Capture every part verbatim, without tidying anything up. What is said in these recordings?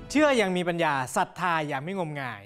เชื่ออย่างมีปัญญาศรัทธาอย่างไม่งมงาย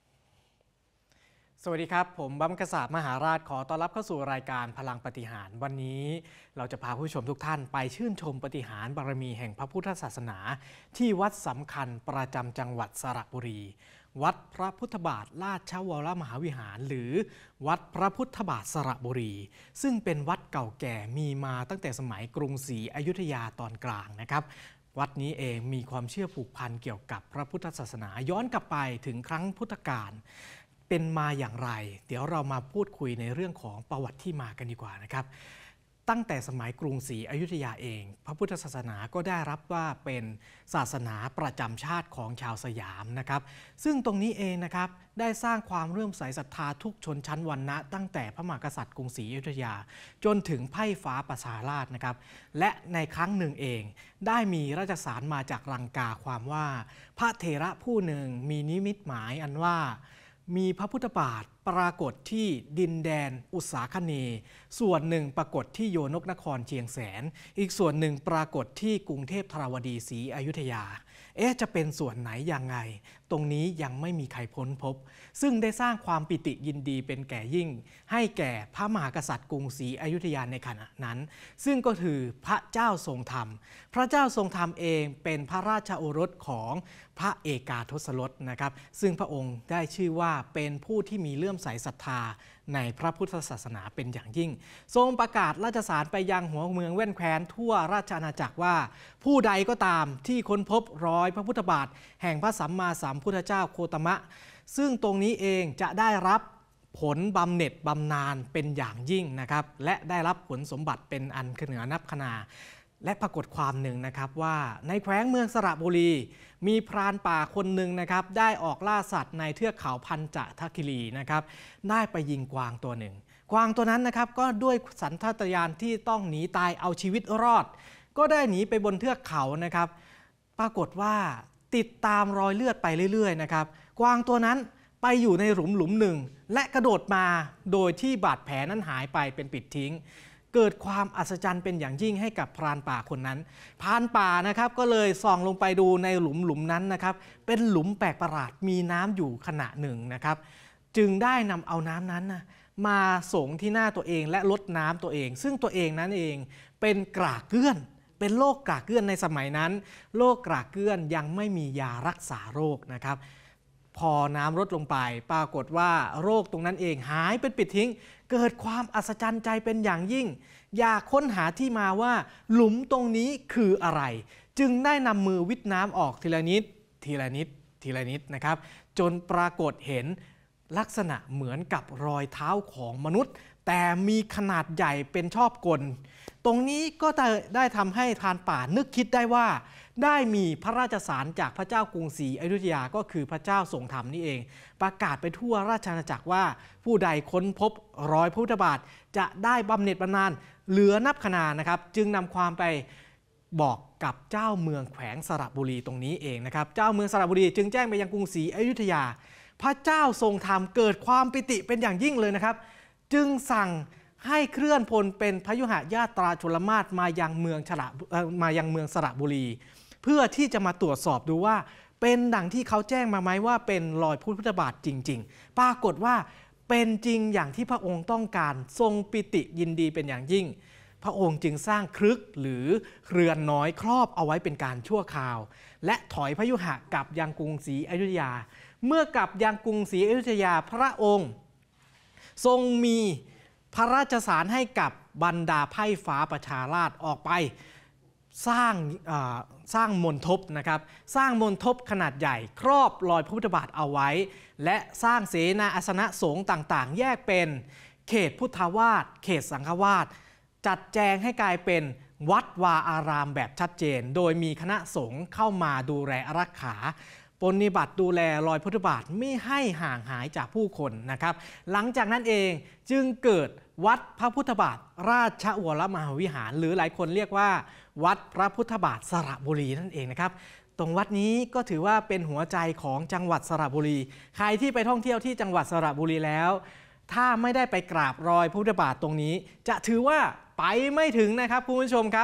สวัสดีครับผมบัมกษาบมหาราชขอต้อนรับเข้าสู่รายการพลังปาฏิหาริย์วันนี้เราจะพาผู้ชมทุกท่านไปชื่นชมปาฏิหาริย์บารมีแห่งพระพุทธศาสนาที่วัดสำคัญประจำจังหวัดสระบุรีวัดพระพุทธบาทราชวรมหาวิหารหรือวัดพระพุทธบาทสระบุรีซึ่งเป็นวัดเก่าแก่มีมาตั้งแต่สมัยกรุงศรีอยุธยาตอนกลางนะครับวัดนี้เองมีความเชื่อผูกพันเกี่ยวกับพระพุทธศาสนาย้อนกลับไปถึงครั้งพุทธกาลเป็นมาอย่างไรเดี๋ยวเรามาพูดคุยในเรื่องของประวัติที่มากันดีกว่านะครับตั้งแต่สมัยกรุงศรีอยุธยาเองพระพุทธศาสนาก็ได้รับว่าเป็นศาสนาประจำชาติของชาวสยามนะครับซึ่งตรงนี้เองนะครับได้สร้างความเลื่อมใสศรัทธาทุกชนชั้นวรรณะตั้งแต่พระมหากษัตริย์กรุงศรีอยุธยาจนถึงไพร่ฟ้าประชาราษฎร์นะครับและในครั้งหนึ่งเองได้มีราชสารมาจากลังกาความว่าพระเถระผู้หนึ่งมีนิมิตหมายอันว่ามีพระพุทธบาทปรากฏที่ดินแดนอุษาคเนย์ส่วนหนึ่งปรากฏที่โยนกนครเชียงแสนอีกส่วนหนึ่งปรากฏที่กรุงเทพธารวดีศรีอยุธยาเอ๊ะจะเป็นส่วนไหนยังไงตรงนี้ยังไม่มีใครพ้นพบซึ่งได้สร้างความปิติยินดีเป็นแก่ยิ่งให้แก่พระมหากษัตริย์กรุงศรีอยุธยาในขณะนั้นซึ่งก็คือพระเจ้าทรงธรรมพระเจ้าทรงธรรมเองเป็นพระราชโอรสของพระเอกาทศรสนะครับซึ่งพระองค์ได้ชื่อว่าเป็นผู้ที่มีเลื่อมใสศรัทธาในพระพุทธศาสนาเป็นอย่างยิ่งทรงประกาศราชสารไปยังหัวเมืองแว่นแคว้นทั่วราชอาณาจักรว่าผู้ใดก็ตามที่ค้นพบรอยพระพุทธบาทแห่งพระสัมมาสัมพุทธเจ้าโคตมะซึ่งตรงนี้เองจะได้รับผลบำเหน็จบำนาญเป็นอย่างยิ่งนะครับและได้รับผลสมบัติเป็นอันเหนือนับขนาและปรากฏความหนึ่งนะครับว่าในแขวงเมืองสระบุรีมีพรานป่าคนหนึ่งนะครับได้ออกล่าสัตว์ในเทือกเขาพันจทัคคิรีนะครับได้ไปยิงกวางตัวหนึ่งกวางตัวนั้นนะครับก็ด้วยสัญชาตญาณที่ต้องหนีตายเอาชีวิตรอดก็ได้หนีไปบนเทือกเขานะครับปรากฏว่าติดตามรอยเลือดไปเรื่อยๆนะครับกวางตัวนั้นไปอยู่ในหลุมหลุมหนึ่งและกระโดดมาโดยที่บาดแผลนั้นหายไปเป็นปิดทิ้งเกิดความอัศจรรย์เป็นอย่างยิ่งให้กับพรานป่าคนนั้นพรานป่านะครับก็เลยส่องลงไปดูในหลุมหลุมนั้นนะครับเป็นหลุมแปลกประหลาดมีน้ำอยู่ขณะหนึ่งนะครับจึงได้นำเอาน้ำนั้นนะมาส่งที่หน้าตัวเองและลดน้ำตัวเองซึ่งตัวเองนั้นเองเป็นกรากเกลื่อนเป็นโรคกรากเกลื่อนในสมัยนั้นโรคกรากเกลื่อนยังไม่มียารักษาโรคนะครับพอน้ำลดลงไปปรากฏว่าโรคตรงนั้นเองหายเป็นปิดทิ้งเกิดความอัศจรรย์ใจเป็นอย่างยิ่งอยากค้นหาที่มาว่าหลุมตรงนี้คืออะไรจึงได้นำมือวิทน้ำออกทีละนิดทีละนิดทีละนิดนะครับจนปรากฏเห็นลักษณะเหมือนกับรอยเท้าของมนุษย์แต่มีขนาดใหญ่เป็นชอบกลตรงนี้ก็ได้ทำให้พรานป่านึกคิดได้ว่าได้มีพระราชสารจากพระเจ้ากรุงศรีอยุธยาก็คือพระเจ้าทรงธรรมนี่เองประกาศไปทั่วราชอาณาจักรว่าผู้ใดค้นพบรอยพระพุทธบาทจะได้บำเหน็จบำนาญเหลือนับขนานะครับจึงนำความไปบอกกับเจ้าเมืองแขวงสระบุรีตรงนี้เองนะครับเจ้าเมืองสระบุรีจึงแจ้งไปยังกรุงศรีอยุธยาพระเจ้าทรงธรรมเกิดความปิติเป็นอย่างยิ่งเลยนะครับจึงสั่งให้เคลื่อนพลเป็นพยุหญาตราชลมาศมายังเมืองฉระมายังเมืองสระบุรีเพื่อที่จะมาตรวจสอบดูว่าเป็นดังที่เขาแจ้งมาไหมว่าเป็นรอยพุทธบาทจริงๆปรากฏว่าเป็นจริงอย่างที่พระองค์ต้องการทรงปิติยินดีเป็นอย่างยิ่งพระองค์จึงสร้างครึกหรือเรือนน้อยครอบเอาไว้เป็นการชั่วคราวและถอยพยุหะกลับยังกรุงศรีอยุธยาเมื่อกลับยังกรุงศรีอยุธยาพระองค์ทรงมีพระราชสารให้กับบรรดาไพร่ฟ้าประชาราษฎร์ออกไปสร้างสร้างมณฑปนะครับสร้างมณฑปขนาดใหญ่ครอบรอยพระพุทธบาทเอาไว้และสร้างเสนาอาสนะสงฆ์ต่างๆแยกเป็นเขตพุทธวาสเขตสังฆวาสจัดแจงให้กลายเป็นวัดวาอารามแบบชัดเจนโดยมีคณะสงฆ์เข้ามาดูแลอารักขาปฏิบัติดูแลรอยพุทธบาทไม่ให้ห่างหายจากผู้คนนะครับหลังจากนั้นเองจึงเกิดวัดพระพุทธบาทราชวรมหาวิหารหรือหลายคนเรียกว่าวัดพระพุทธบาทสระบุรีนั่นเองนะครับตรงวัดนี้ก็ถือว่าเป็นหัวใจของจังหวัดสระบุรีใครที่ไปท่องเที่ยวที่จังหวัดสระบุรีแล้วถ้าไม่ได้ไปกราบรอยพระพุทธบาทตรงนี้จะถือว่าไปไม่ถึงนะครับคุณผู้ชมครับ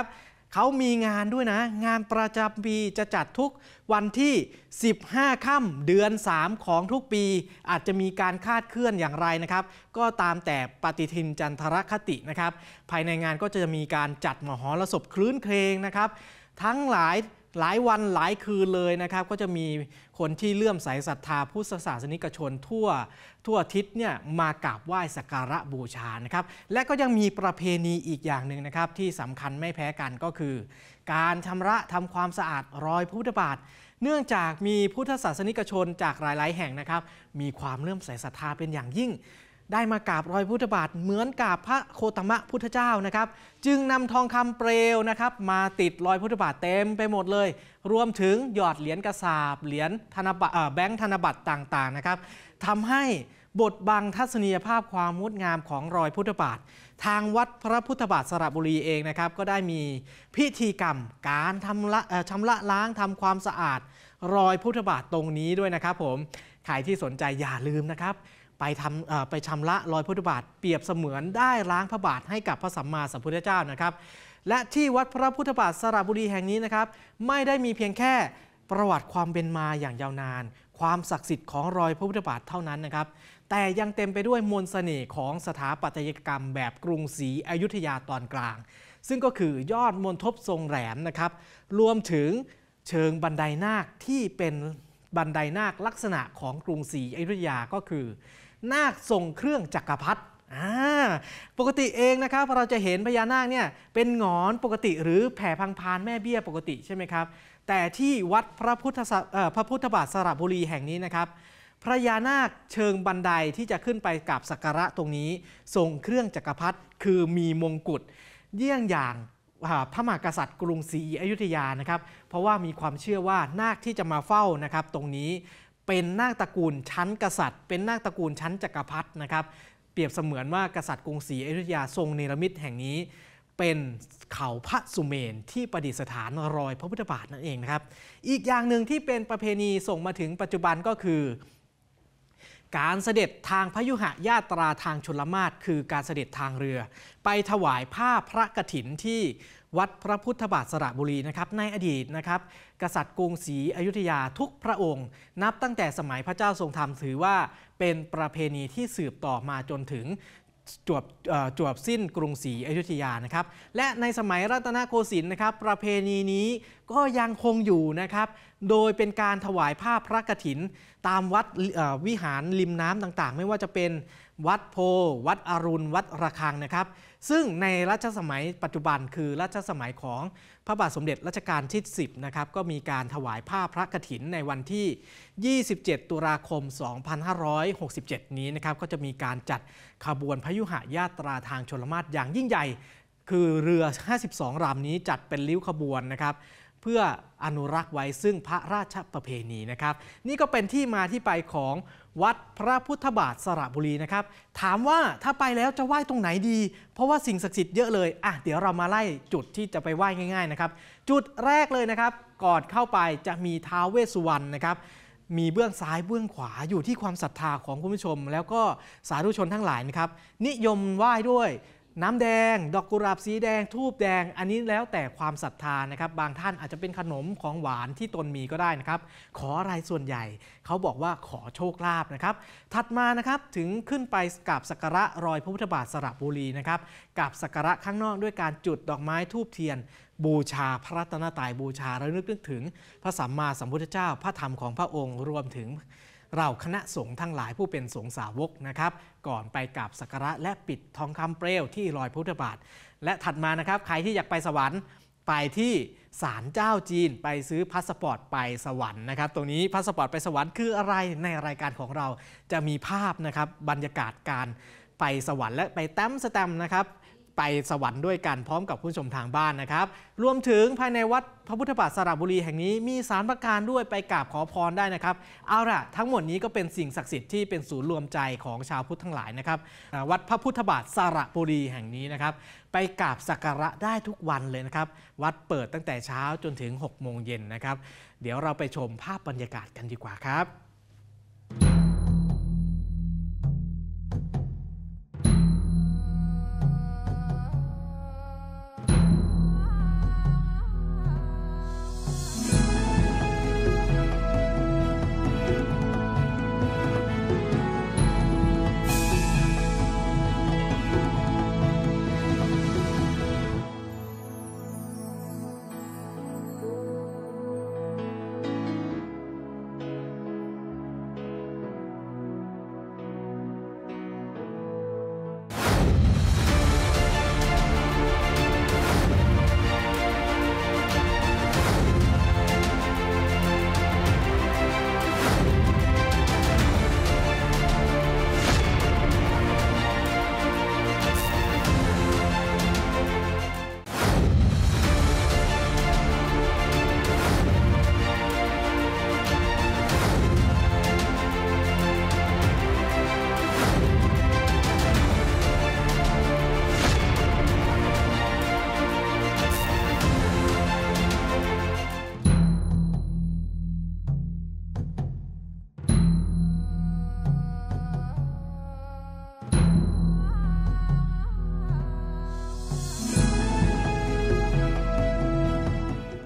เขามีงานด้วยนะงานประจำปีจะจัดทุกวันที่สิบห้าค่ำเดือนสามของทุกปีอาจจะมีการคาดเคลื่อนอย่างไรนะครับก็ตามแต่ปฏิทินจันทรคตินะครับภายในงานก็จะมีการจัดมหรสพคลื้นเครงนะครับทั้งหลายหลายวันหลายคืนเลยนะครับก็จะมีคนที่เลื่อมใสศรัทธาพุทธศาสนิกชนทั่วทั่วทิศเนี่ยมากราบไหว้สักการะบูชานะครับและก็ยังมีประเพณีอีกอย่างหนึ่งนะครับที่สำคัญไม่แพ้กันก็คือการชำระทำความสะอาดรอยพระพุทธบาทเนื่องจากมีพุทธศาสนิกชนจากหลายๆแห่งนะครับมีความเลื่อมใสศรัทธาเป็นอย่างยิ่งได้มากราบรอยพุทธบาทเหมือนกับพระโคตมะพุทธเจ้านะครับจึงนำทองคำเปลวนะครับมาติดรอยพุทธบาทเต็มไปหมดเลยรวมถึงหยอดเหรียญกระสาบเหรียญธนบัตรแบงค์ธนบัตรต่างๆนะครับทำให้บทบังทัศนียภาพความงดงามของรอยพุทธบาททางวัดพระพุทธบาทสระบุรีเองนะครับก็ได้มีพิธีกรรมการทำละชำระล้างทำความสะอาดรอยพุทธบาทตรงนี้ด้วยนะครับผมใครที่สนใจอย่าลืมนะครับไปทำไปชำระรอยพุทธบาทเปรียบเสมือนได้ล้างพระบาทให้กับพระสัมมาสัมพุทธเจ้านะครับและที่วัดพระพุทธบาทสระบุรีแห่งนี้นะครับไม่ได้มีเพียงแค่ประวัติความเป็นมาอย่างยาวนานความศักดิ์สิทธิ์ของรอยพระพุทธบาทเท่านั้นนะครับแต่ยังเต็มไปด้วยมนต์เสน่ห์ของสถาปัตยกรรมแบบกรุงศรีอยุธยาตอนกลางซึ่งก็คือยอดมณฑปทรงแหลมนะครับรวมถึงเชิงบันไดนาคที่เป็นบันไดนาคลักษณะของกรุงศรีอยุธยาก็คือนาคทรงเครื่องจักรพรรดิปกติเองนะครับเราจะเห็นพญานาคเนี่ยเป็นหงอนปกติหรือแผ่พังพานแม่เบี้ยปกติใช่ไหมครับแต่ที่วัดพระพุทธพระพุทธบาทสระบุรีแห่งนี้นะครับพญานาคเชิงบันไดที่จะขึ้นไปกราบสักการะตรงนี้ทรงเครื่องจักรพรรดิคือมีมงกุฎเยี่ยงอย่างพระมหากษัตริย์กรุงศรีอยุธยานะครับเพราะว่ามีความเชื่อว่านาคที่จะมาเฝ้านะครับตรงนี้เป็นนาคตระกูลชั้นกษัตริย์เป็นนาคตระกูลชั้นจักรพรรดินะครับเปรียบเสมือนว่ากษัตริย์กรุงศรีอยุธยาทรงเนรมิตแห่งนี้เป็นเขาพระสุเมนที่ประดิษฐานรอยพระพุทธบาทนั่นเองนะครับอีกอย่างหนึ่งที่เป็นประเพณีส่งมาถึงปัจจุบันก็คือการเสด็จทางพยุหญาตราทางชลมาศคือการเสด็จทางเรือไปถวายผ้าพระกฐินที่วัดพระพุทธบาทสระบุรีนะครับในอดีตนะครับกษัตริย์กรุงศรีอยุธยาทุกพระองค์นับตั้งแต่สมัยพระเจ้าทรงธรรมถือว่าเป็นประเพณีที่สืบต่อมาจนถึงจวบจวบสิ้นกรุงศรีอยุธยานะครับและในสมัยรัตนโกสินทร์นะครับประเพณีนี้ก็ยังคงอยู่นะครับโดยเป็นการถวายผ้าพระกฐินตามวัดวิหารริมน้ำต่างๆไม่ว่าจะเป็นวัดโพวัดอรุณวัดระฆังนะครับซึ่งในรัชสมัยปัจจุบันคือรัชสมัยของพระบาทสมเด็จรัชกาลที่สิบนะครับก็มีการถวายผ้าพระกฐินในวันที่ยี่สิบเจ็ดตุลาคมสองพันห้าร้อยหกสิบเจ็ดนี้นะครับก็จะมีการจัดขบวนพยุหญาตราทางชลมาศอย่างยิ่งใหญ่คือเรือห้าสิบสองลำนี้จัดเป็นริ้วขบวนนะครับเพื่ออนุรักษ์ไว้ซึ่งพระราชประเพณีนะครับนี่ก็เป็นที่มาที่ไปของวัดพระพุทธบาทสระบุรีนะครับถามว่าถ้าไปแล้วจะไหว้ตรงไหนดีเพราะว่าสิ่งศักดิ์สิทธิ์เยอะเลยอ่ะเดี๋ยวเรามาไล่จุดที่จะไปไหว้ง่ายๆนะครับจุดแรกเลยนะครับก่อนเข้าไปจะมีท้าวเวสสุวรรณนะครับมีเบื้องซ้ายเบื้องขวาอยู่ที่ความศรัทธาของคุณผู้ชมแล้วก็สาธุชนทั้งหลายนะครับนิยมไหว้ด้วยน้ำแดงดอกกุหลาบสีแดงธูปแดงอันนี้แล้วแต่ความศรัทธานะครับบางท่านอาจจะเป็นขนมของหวานที่ตนมีก็ได้นะครับขออะไรส่วนใหญ่เขาบอกว่าขอโชคลาภนะครับถัดมานะครับถึงขึ้นไปกราบสักการะรอยพระพุทธบาทสระบุรีนะครับกราบสักการะข้างนอกด้วยการจุดดอกไม้ธูปเทียนบูชาพระรัตนตรัยบูชาระลึกนึกถึงพระสัมมาสัมพุทธเจ้าพระธรรมของพระองค์รวมถึงเราคณะสงฆ์ทั้งหลายผู้เป็นสงฆ์สาวกนะครับก่อนไปกราบสักการะและปิดทองคำเปลวที่รอยพระพุทธบาทและถัดมานะครับใครที่อยากไปสวรรค์ไปที่ศาลเจ้าจีนไปซื้อพาสปอร์ตไปสวรรค์นะครับตรงนี้พาสปอร์ตไปสวรรค์คืออะไรในรายการของเราจะมีภาพนะครับบรรยากาศการไปสวรรค์และไปแต้มสแตมนะครับไปสวรรค์ด้วยกันพร้อมกับผู้ชมทางบ้านนะครับรวมถึงภายในวัดพระพุทธบาทสระบุรีแห่งนี้มีศาลพระการด้วยไปกราบขอพรได้นะครับเอาล่ะทั้งหมดนี้ก็เป็นสิ่งศักดิ์สิทธิ์ที่เป็นศูนย์รวมใจของชาวพุทธทั้งหลายนะครับวัดพระพุทธบาทสระบุรีแห่งนี้นะครับไปกราบสักการะได้ทุกวันเลยนะครับวัดเปิดตั้งแต่เช้าจนถึงหกโมงเย็นนะครับเดี๋ยวเราไปชมภาพบรรยากาศกันดีกว่าครับ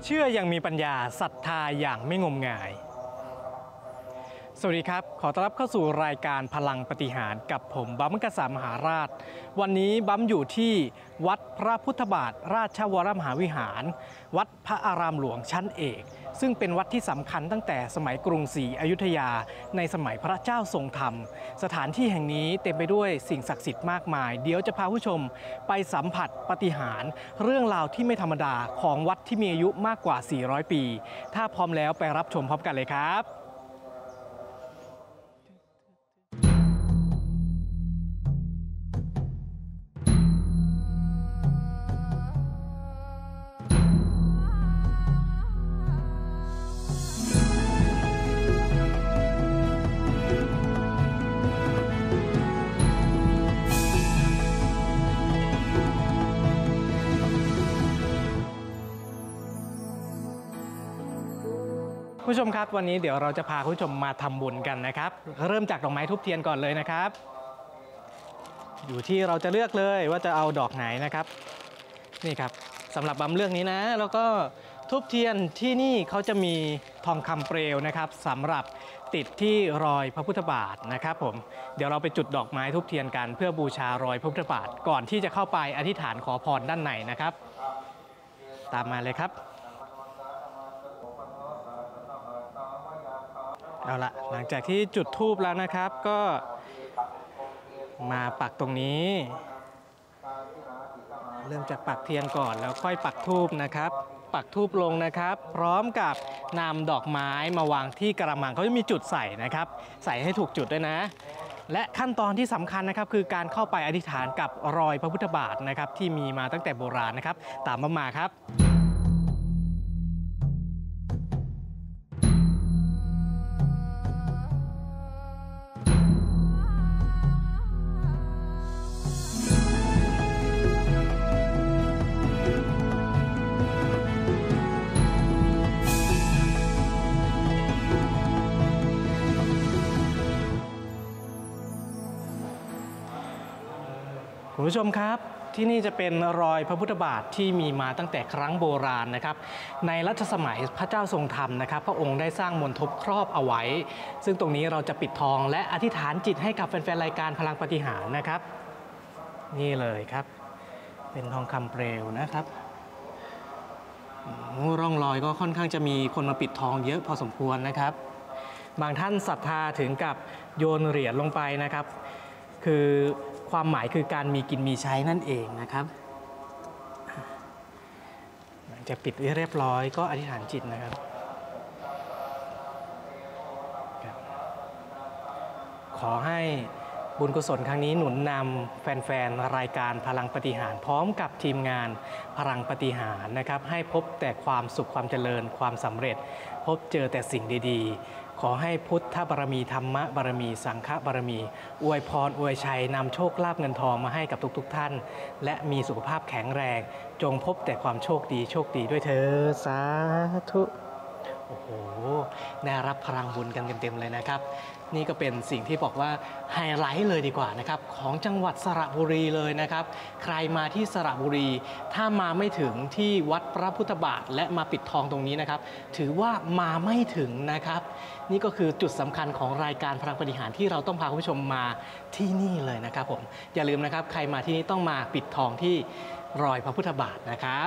เชื่อยังมีปัญญาศรัทธาอย่างไม่งมงายสวัสดีครับขอต้อนรับเข้าสู่รายการพลังปาฏิหาริย์กับผมบัมกษัตริย์มหาราชวันนี้บัมอยู่ที่วัดพระพุทธบาทราชวรมหาวิหารวัดพระอารามหลวงชั้นเอกซึ่งเป็นวัดที่สำคัญตั้งแต่สมัยกรุงศรีอยุธยาในสมัยพระเจ้าทรงธรรมสถานที่แห่งนี้เต็มไปด้วยสิ่งศักดิ์สิทธิ์มากมายเดี๋ยวจะพาผู้ชมไปสัมผัสปาฏิหาริย์เรื่องราวที่ไม่ธรรมดาของวัดที่มีอายุมากกว่าสี่ร้อยปีถ้าพร้อมแล้วไปรับชมพร้อมกันเลยครับผู้ชมครับวันนี้เดี๋ยวเราจะพาผู้ชมมาทำบุญกันนะครับเริ่มจากดอกไม้ทูบเทียนก่อนเลยนะครับอยู่ที่เราจะเลือกเลยว่าจะเอาดอกไหนนะครับนี่ครับสำหรับบัมเลือกนี้นะแล้วก็ทูบเทียนที่นี่เขาจะมีทองคำเปลวนะครับสำหรับติดที่รอยพระพุทธบาทนะครับผมเดี๋ยวเราไปจุดดอกไม้ทูบเทียนกันเพื่อบูชารอยพระพุทธบาทก่อนที่จะเข้าไปอธิษฐานขอพรด้านในนะครับตามมาเลยครับเอาละหลังจากที่จุดธูปแล้วนะครับก็มาปักตรงนี้เริ่มจากปักเทียนก่อนแล้วค่อยปักธูปนะครับปักธูปลงนะครับพร้อมกับนำดอกไม้มาวางที่กระมังเขาจะมีจุดใส่นะครับใส่ให้ถูกจุดด้วยนะและขั้นตอนที่สำคัญนะครับคือการเข้าไปอธิษฐานกับรอยพระพุทธบาทนะครับที่มีมาตั้งแต่โบราณนะครับตามมามาครับคุณผู้ชมครับที่นี่จะเป็นรอยพระพุทธบาทที่มีมาตั้งแต่ครั้งโบราณนะครับในรัชสมัยพระเจ้าทรงธรรมนะครับพระองค์ได้สร้างมณฑปครอบเอาไว้ซึ่งตรงนี้เราจะปิดทองและอธิษฐานจิตให้กับแฟนๆรายการพลังปาฏิหาริย์นะครับนี่เลยครับเป็นทองคำเปลวนะครับร่องรอยก็ค่อนข้างจะมีคนมาปิดทองเยอะพอสมควรนะครับบางท่านศรัทธาถึงกับโยนเหรียญลงไปนะครับคือความหมายคือการมีกินมีใช้นั่นเองนะครับหลังจากปิดเรียบร้อยก็อธิษฐานจิตนะครับขอให้บุญกุศลครั้งนี้หนุนนำแฟนๆรายการพลังปาฏิหาริย์พร้อมกับทีมงานพลังปาฏิหาริย์นะครับให้พบแต่ความสุขความเจริญความสำเร็จพบเจอแต่สิ่งดีๆขอให้พุทธบารมีธรรมบารมีสังฆบารมีอวยพรอวยชัยนำโชคลาภเงินทองมาให้กับทุกๆท่านและมีสุขภาพแข็งแรงจงพบแต่ความโชคดีโชคดีด้วยเถิดสาธุโอ้โหได้รับพลังบุญกันเต็มๆเลยนะครับนี่ก็เป็นสิ่งที่บอกว่าไฮไลท์เลยดีกว่านะครับของจังหวัดสระบุรีเลยนะครับใครมาที่สระบุรีถ้ามาไม่ถึงที่วัดพระพุทธบาทและมาปิดทองตรงนี้นะครับถือว่ามาไม่ถึงนะครับนี่ก็คือจุดสำคัญของรายการพลังปาฏิหาริย์ที่เราต้องพาคุณผู้ชมมาที่นี่เลยนะครับผมอย่าลืมนะครับใครมาที่นี่ต้องมาปิดทองที่รอยพระพุทธบาทนะครับ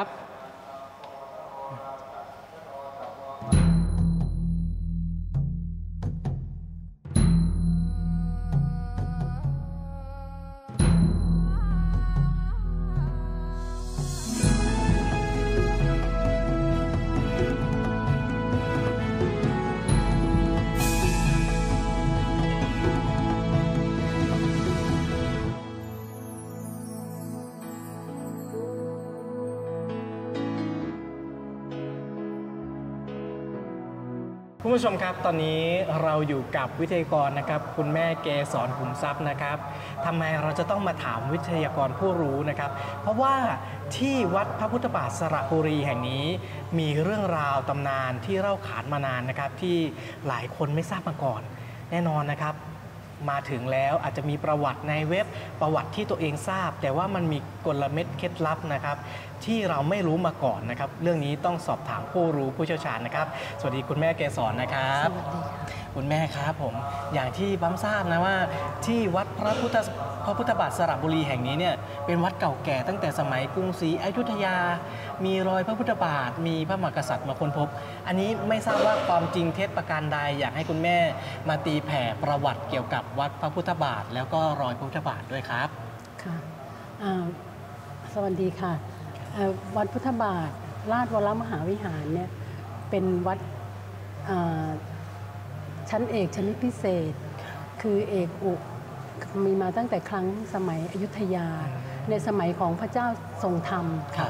คุณผู้ชมครับตอนนี้เราอยู่กับวิทยากรนะครับคุณแม่เกษรขุมทรัพย์นะครับทำไมเราจะต้องมาถามวิทยากรผู้รู้นะครับเพราะว่าที่วัดพระพุทธบาทสระบุรีแห่งนี้มีเรื่องราวตำนานที่เล่าขานมานานนะครับที่หลายคนไม่ทราบมาก่อนแน่นอนนะครับมาถึงแล้วอาจจะมีประวัติในเว็บประวัติที่ตัวเองทราบ แต่ว่ามันมีกลเม็ดเคล็ดลับนะครับที่เราไม่รู้มาก่อนนะครับเรื่องนี้ต้องสอบถามผู้รู้ผู้เชี่ยวชาญนะครับสวัสดีคุณแม่เกษรนะครับสวัสดีค่ะคุณแม่ครับผมอย่างที่บั๊มทราบนะว่าที่วัดพระพุทธพระพุทธบาทสระบุรีแห่งนี้เนี่ยเป็นวัดเก่าแก่ตั้งแต่สมัยกรุงศรีอยุธยามีรอยพระพุทธบาทมีพระมหากษัตริย์มาค้นพบอันนี้ไม่ทราบว่าความจริงเท็จประการใดอยากให้คุณแม่มาตีแผ่ประวัติเกี่ยวกับวัดพระพุทธบาทแล้วก็รอยพระพุทธบาทด้วยครับค่ะสวัสดีค่ะวัดพุทธบาทราชวรมหาวิหารเนี่ยเป็นวัดชั้นเอกชนิดพิเศษคือเอกอุมีมาตั้งแต่ครั้งสมัยอยุธยาในสมัยของพระเจ้าทรงธรรมค่ะ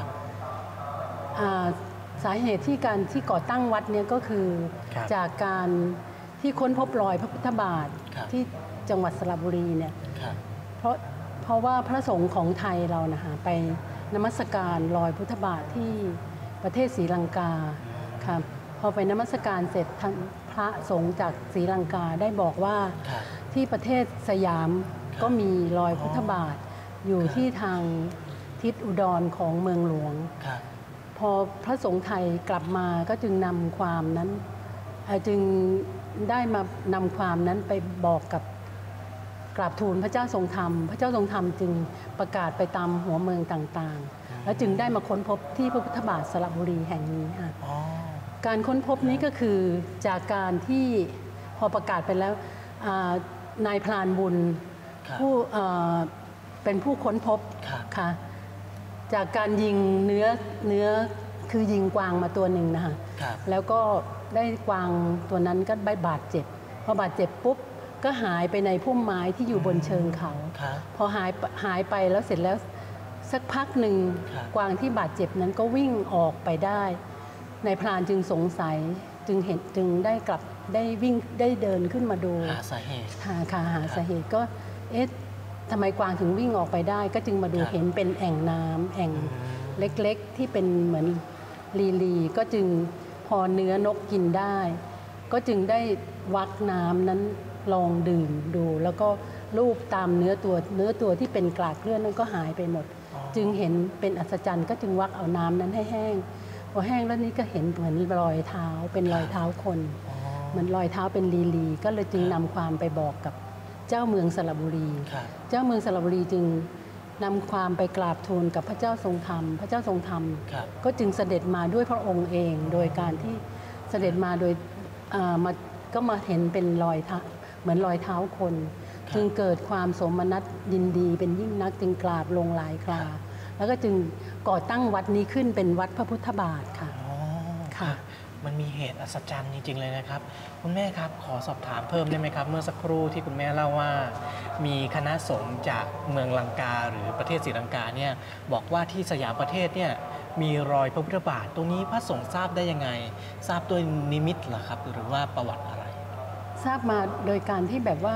สาเหตุที่การที่ก่อตั้งวัดเนี่ยก็คือจากการที่ค้นพบรอยพระพุทธบาทที่จังหวัดสระบุรีเนี่ยเพราะเพราะว่าพระสงฆ์ของไทยเรานะคะไปนมัสการรอยพุทธบาทที่ประเทศศรีลังกาครับพอไปนมัสการเสร็จท่านพระสงฆ์จากศรีลังกาได้บอกว่าที่ประเทศสยามก็มีรอยพุทธบาทอยู่ที่ทางทิศอุดรของเมืองหลวงพอพระสงฆ์ไทยกลับมาก็จึงนำความนั้นจึงได้มานำความนั้นไปบอกกับกราบทูลพระเจ้าทรงธรรมพระเจ้าทรงธรรมจึงประกาศไปตามหัวเมืองต่างๆแล้วจึงได้มาค้นพบที่พระพุทธบาทสระบุรีแห่งนี้ค่ะการค้นพบนี้ก็คือจากการที่พอประกาศไปแล้วนายพรานบุญผู้เป็นผู้ค้นพบค่ะจากการยิงเนื้อเนื้อคือยิงกวางมาตัวหนึ่งนะคะแล้วก็ได้กวางตัวนั้นก็บาดเจ็บพอบาดเจ็บปุ๊บก็หายไปในพุ่มไม้ที่อยู่บนเชิงเขาพอหายหายไปแล้วเสร็จแล้วสักพักหนึ่งกวางที่บาดเจ็บนั้นก็วิ่งออกไปได้นายพรานจึงสงสัยจึงเห็นจึงได้กลับได้วิ่งได้เดินขึ้นมาดูหาสาเหตุหาค่ะหาสาเหตุก็เอ๊ะทำไมกวางถึงวิ่งออกไปได้ก็จึงมาดูเห็นเป็นแอ่งน้ำแอ่งเล็กๆที่เป็นเหมือนลีลีก็จึงพอเนื้อนกกินได้ ก็จึงได้วักน้ำนั้นลองดื่มดูแล้วก็ลูบตามเนื้อตัวเนื้อตัวที่เป็นกลากเกลื่อนนั้นก็หายไปหมดจึงเห็นเป็นอัศจรรย์ก็จึงวักเอาน้ำนั้นให้แห้งพอแห้งแล้วนี้ก็เห็นเหมือนรอยเท้าเป็นรอยเท้าคนเหมือนรอยเท้าเป็นลีลีก็เลยจึงนำความไปบอกกับเจ้าเมืองสระบุรีเจ้าเมืองสระบุรีจึงนำความไปกราบทูลกับพระเจ้าทรงธรรมพระเจ้าทรงธรรมก็จึงเสด็จมาด้วยพระองค์เองโดยการที่เสด็จมาโดยมาก็มาเห็นเป็นรอยเท้าเหมือนรอยเท้าคนจึงเกิดความโสมนัสยินดีเป็นยิ่งนักจึงกราบลงหลายคราแล้วก็จึงก่อตั้งวัดนี้ขึ้นเป็นวัดพระพุทธบาทค่ะค่ะมันมีเหตุอัศจรรย์จริงๆเลยนะครับคุณแม่ครับขอสอบถามเพิ่มได้ไหมครับเมื่อสักครู่ที่คุณแม่เล่าว่ามีคณะสงฆ์จากเมืองลังกาหรือประเทศศรีลังกาเนี่ยบอกว่าที่สยามประเทศเนี่ยมีรอยพระพุทธบาทตรงนี้พระสงฆ์ทราบได้ยังไงทราบด้วยนิมิตเหรอครับหรือว่าประวัติอะไรทราบมาโดยการที่แบบว่า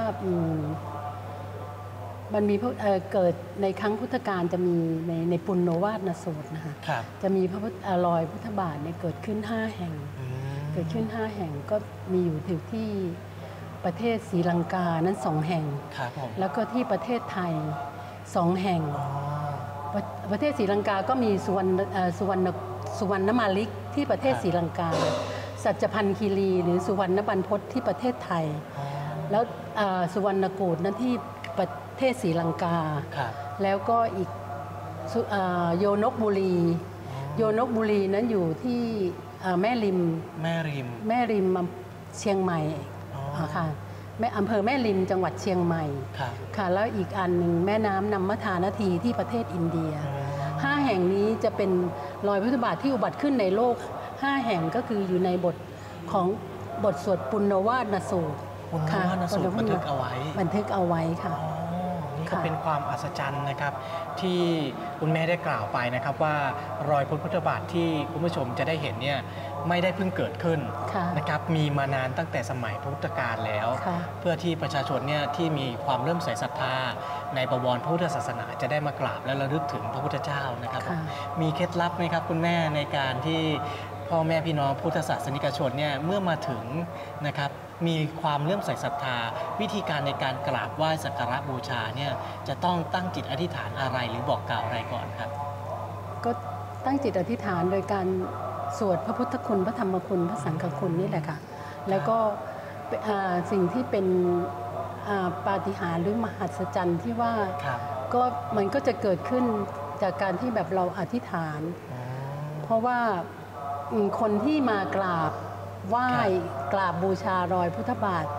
มันมีเกิดในครั้งพุทธกาลจะมีในในปุณโณวาทนสูตรนะคะจะมีพระพุทธรอยพุทธบาทเนี่ยเกิดขึ้นห้าแห่งเกิดขึ้นห้าแห่งก็มีอยู่ที่ประเทศศรีลังกานั้นสองแห่งแล้วก็ที่ประเทศไทยสองแห่งประเทศศรีลังกาก็มีสุวรรณสุวรรณสุวรรณมาลิกที่ประเทศศรีลังกาสัจพันธ์คีรีหรือสุวรรณบรรพตที่ประเทศไทยแล้วสุวรรณกูฏนั้นที่ประเทศศรีลังกาแล้วก็อีกโยนกบุรีโยนกบุรีนั้นอยู่ที่แม่ริมแม่ริมแม่ริมเชียงใหม่ค่ะแม่อำเภอแม่ริมจังหวัดเชียงใหม่ค่ะแล้วอีกอันหนึ่งแม่น้ำนำมัทานาทีที่ประเทศอินเดียห้าแห่งนี้จะเป็นรอยพุทธบาทที่อุบัติขึ้นในโลกห้าแห่งก็คืออยู่ในบทของบทสวดปุณโณวาทนสูตรค่ะบันทึกเอาไว้บันทึกเอาไว้ค่ะนี่ก็เป็นความอัศจรรย์นะครับที่คุณแม่ได้กล่าวไปนะครับว่ารอยพระพุทธบาทที่คุณผู้ชมจะได้เห็นเนี่ยไม่ได้เพิ่งเกิดขึ้นนะครับมีมานานตั้งแต่สมัยพุทธกาลแล้วเพื่อที่ประชาชนเนี่ยที่มีความเริ่มใส่ศรัทธาในบวรพระพุทธศาสนาจะได้มากราบและระลึกถึงพระพุทธเจ้านะครับมีเคล็ดลับไหมครับคุณแม่ในการที่พพ่อแม่พี่น้องพุทธศาสนิกชนเนี่ยเมื่อมาถึงนะครับมีความเลื่อมใสศรัทธาวิธีการในการกราบไหว้สักการะบูชาเนี่ยจะต้องตั้งจิตอธิษฐานอะไรหรือบอกกล่าวอะไรก่อนครับก็ตั้งจิตอธิษฐานโดยการสวดพระพุทธคุณพระธรรมคุณพระสังฆคุณนี่แหละค่ะแล้วก็สิ่งที่เป็นปาฏิหาริย์หรือมหัศจรรย์ที่ว่าก็มันก็จะเกิดขึ้นจากการที่แบบเราอธิษฐานเพราะว่าคนที่มากราบไหว้กราบบูชารอยพุทธบาท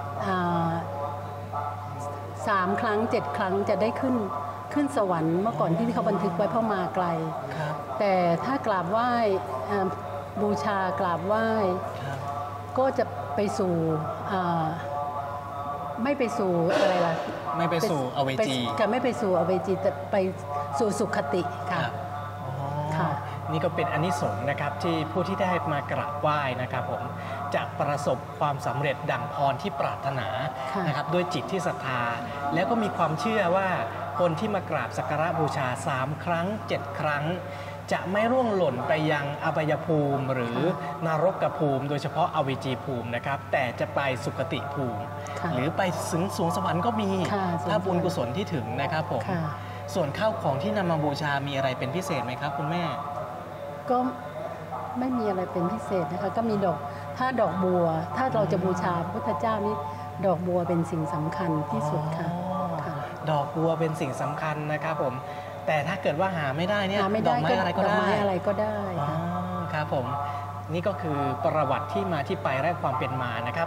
สามครั้งเจ็ดครั้งจะได้ขึ้นขึ้นสวรรค์เมื่อก่อนที่เขาบันทึกไว้เพราะมาไกลแต่ถ้ากราบไหว้บูชากราบไหว้ก็จะไปสู่ไม่ไปสู่อะไรล่ะไม่ไปสู่อเวจีก็ไม่ไปสู่อเวจีแต่ไปสู่สุขติค่ะค่ะนี่ก็เป็นอานิสงส์นะครับที่ผู้ที่ได้มากราบไหว้นะครับผมจะประสบความสำเร็จดั่งพรที่ปรารถนานะครับด้วยจิตที่ศรัทธาแล้วก็มีความเชื่อว่าคนที่มากราบสักการะบูชาสามครั้งเจ็ดครั้งจะไม่ร่วงหล่นไปยังอบายภูมิหรือนรกภูมิโดยเฉพาะอเวจีภูมินะครับแต่จะไปสุคติภูมิหรือไปถึงสวงสวรรค์ก็มีถ้าบุญกุศลที่ถึงนะครับผมส่วนข้าวของที่นำมาบูชามีอะไรเป็นพิเศษไหมครับคุณแม่ก็ไม่มีอะไรเป็นพิเศษนะคะก็มีดอกถ้าดอกบัวถ้าเราจะบูชาพระพุทธเจ้านี่ดอกบัวเป็นสิ่งสำคัญที่สุดค่ะดอกบัวเป็นสิ่งสำคัญนะครับผมแต่ถ้าเกิดว่าหาไม่ได้เนี่ยดอกไม้อะไรก็ได้ดอกไม้อะไรก็ได้ครับผมนี่ก็คือประวัติที่มาที่ไปและความเป็นมานะครับ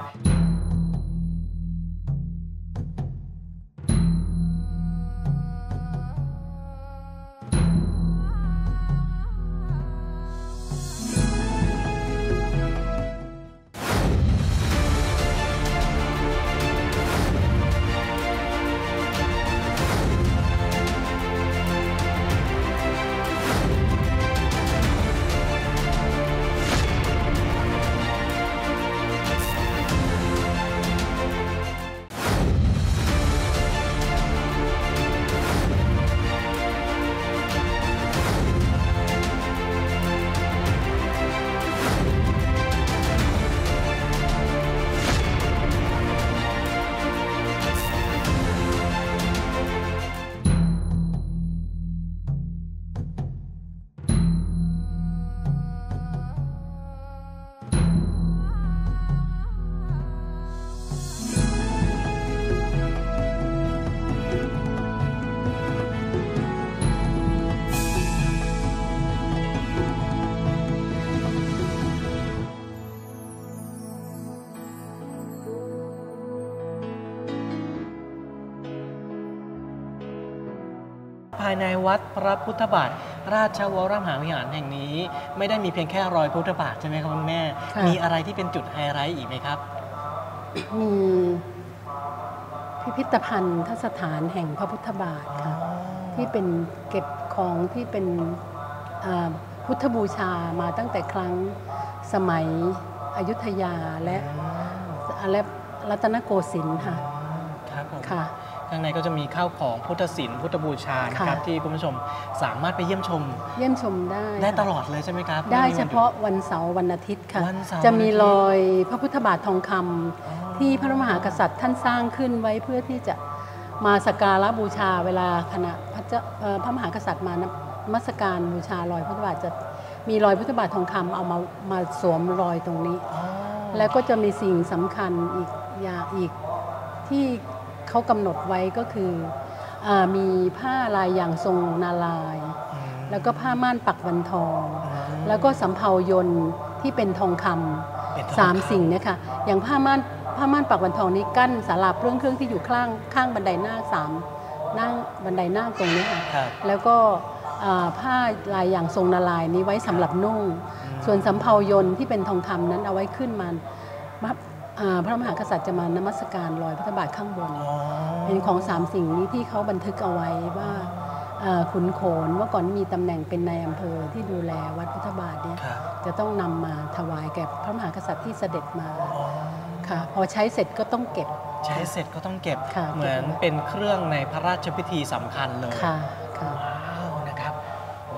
ภายในวัดพระพุทธบาทราชวรมหาวิหารแห่งนี้ไม่ได้มีเพียงแค่รอยพุทธบาทใช่ไหมครับคุณแม่มีอะไรที่เป็นจุดไฮไลท์อีกไหมครับมีพิพิธภัณฑ์สถานแห่งพระพุทธบาทค่ะที่เป็นเก็บของที่เป็นพุทธบูชามาตั้งแต่ครั้งสมัยอยุธยาและและรัตนโกสินทร์ค่ะค่ะข้างในก็จะมีข้าวของพุทธศิลป์พุทธบูชานะครับที่คุณผู้ชมสามารถไปเยี่ยมชมเยี่ยมชมได้ได้ตลอดเลยใช่ไหมครับได้เฉพาะวันเสาร์วันอาทิตย์ค่ะจะมีรอยพระพุทธบาททองคำที่พระมหากษัตริย์ท่านสร้างขึ้นไว้เพื่อที่จะมาสักการะบูชาเวลาคณะพระเจ้าพระมหากษัตริย์มานมัสการบูชารอยพุทธบาทจะมีรอยพุทธบาททองคำเอามามาสวมรอยตรงนี้แล้วก็จะมีสิ่งสำคัญอีกอย่างอีกที่เขากำหนดไว้ก็คืออมีผ้าลายอย่างทรงนาลายแล้วก็ผ้าม่านปักวันทองแล้วก็สำเภายนต์ที่เป็นทองคำสามสิ่งเนี่ยค่ะอย่างผ้าม่านผ้าม่านปักวันทองนี้กั้นศาลาเปลื้องเครื่องที่อยู่ข้างข้างบันไดหน้าสามนั่งบันไดหน้าตรงนี้ค่ะแล้วก็ผ้าลายอย่างทรงนาลายนี้ไว้สำหรับนุ่งส่วนสำเภายนต์ที่เป็นทองคำนั้นเอาไว้ขึ้นมาพระมหากษัตริย์จะมานมัสการรอยพระพุทธบาทข้างบนเป็นของสามสิ่งนี้ที่เขาบันทึกเอาไว้ว่าขุนโขนเมื่อก่อนมีตำแหน่งเป็นนายอำเภอที่ดูแลวัดพุทธบาทเนี่ยจะต้องนำมาถวายแก่พระมหากษัตริย์ที่เสด็จมาค่ะพอใช้เสร็จก็ต้องเก็บใช้เสร็จก็ต้องเก็บเหมือนเป็นเครื่องในพระราชพิธีสำคัญเลยค่ะค่ะว้าวนะครับโอ้โห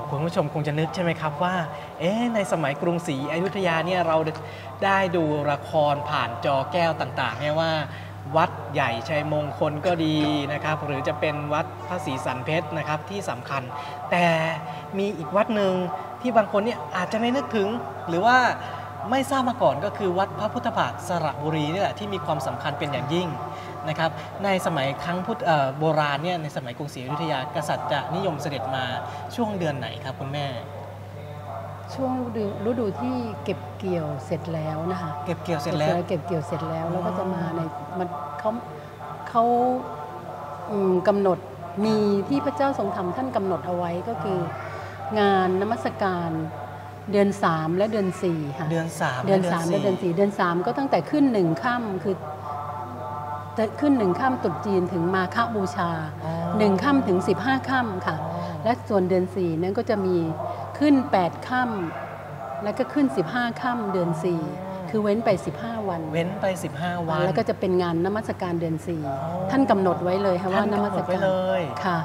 คุณผู้ชมคงจะนึกใช่ไหมครับว่าเอ๊ะในสมัยกรุงศรีอยุธยาเนี่ยเราได้ดูละครผ่านจอแก้วต่างๆเนี่ยว่าวัดใหญ่ชัยมงคลก็ดีนะครับหรือจะเป็นวัดพระศรีสันเพชรนะครับที่สำคัญแต่มีอีกวัดหนึ่งที่บางคนเนี่ยอาจจะไม่นึกถึงหรือว่าไม่ทราบมาก่อนก็คือวัดพระพุทธบาทสระบุรีนี่แหละที่มีความสำคัญเป็นอย่างยิ่งนะครับในสมัยครั้งพุทธโบราณเนี่ยในสมัยกรุงศรีอยุธยากษัตริย์จะนิยมเสด็จมาช่วงเดือนไหนครับคุณแม่ช่วงฤดูฤดูที่เก็บเกี่ยวเสร็จแล้วนะคะเก็บเกี่ยวเสร็จแล้วเก็บเกี่ยวเสร็จแล้วแล้วก็จะมาในมันเขาเขากำหนดมีที่พระเจ้าทรงธรรมท่านกำหนดเอาไว้ก็คืองานนมัสการเดือนสามและเดือนสี่ค่ะเดือนสามเดือนสามและเดือนสี่เดือนสามก็ตั้งแต่ขึ้นหนึ่งค่ำคือขึ้นหนึ่งค่ำตรุษจีนถึงมาฆบูชาหนึ่งค่ำถึงสิบห้าค่ำค่ะและส่วนเดือนสี่นั้นก็จะมีขึ้นแปดค่ำแล้วก็ขึ้นสิบห้าค่ำเดือนสี่คือเว้นไปสิบห้าวันเว้นไปสิบห้าวันแล้วก็จะเป็นงานนมัสการเดือนสี่ท่านกำหนดไว้เลยค่ะว่านมัสการค่ะ